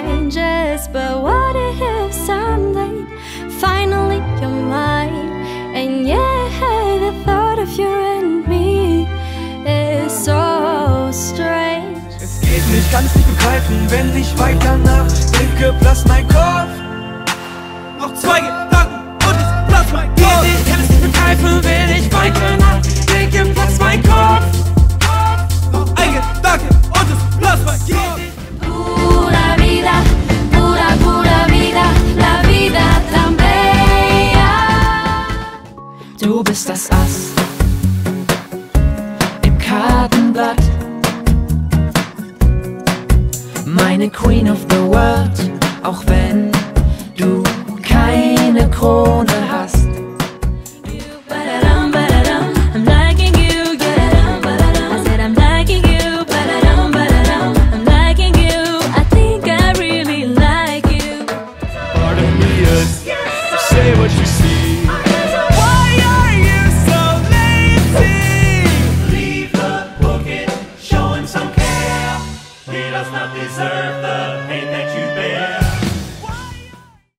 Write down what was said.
strangers. But what if someday finally you're mine? And yeah, the thought of you and me is so strange. Es geht nicht, kann es nicht begreifen, wenn ich weiter nachdenke, platzt mein Kopf. Noch 2 Gedanken und es platzt mein Kopf. Geht nicht, kann es nicht begreifen, wenn ich weiter nachdenke, platzt mein Kopf. Noch ein Gedanke und es platzt mein Kopf. Pura vida, pura, pura vida, la vida tan bella. Du bist das Ass im Kartenblatt, meine Queen of the World, auch wenn du keine Krone hast.